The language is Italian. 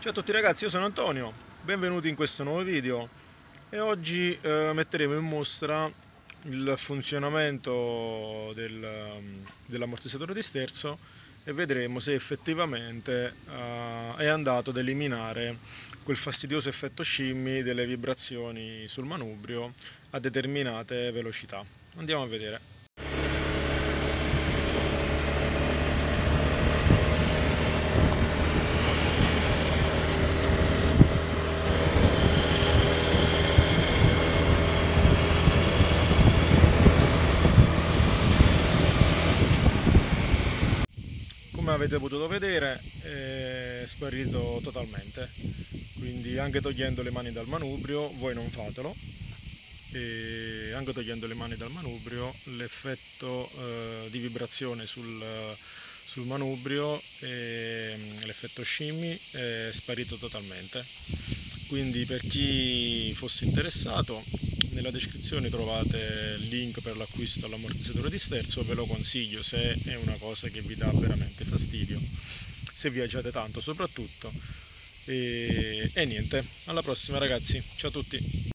Ciao a tutti ragazzi, io sono Antonio, benvenuti in questo nuovo video e oggi metteremo in mostra il funzionamento dell'ammortizzatore di sterzo e vedremo se effettivamente è andato ad eliminare quel fastidioso effetto scimmi delle vibrazioni sul manubrio a determinate velocità. Andiamo a vedere. Come avete potuto vedere è sparito totalmente, quindi anche togliendo le mani dal manubrio, voi non fatelo, e anche togliendo le mani dal manubrio l'effetto di vibrazione sul manubrio e l'effetto scimmi è sparito totalmente. Quindi per chi fosse interessato, nella descrizione trovate il link per l'acquisto dell'ammortizzatore di sterzo, ve lo consiglio se è una cosa che vi dà veramente fastidio, se viaggiate tanto soprattutto. E niente, alla prossima ragazzi, ciao a tutti!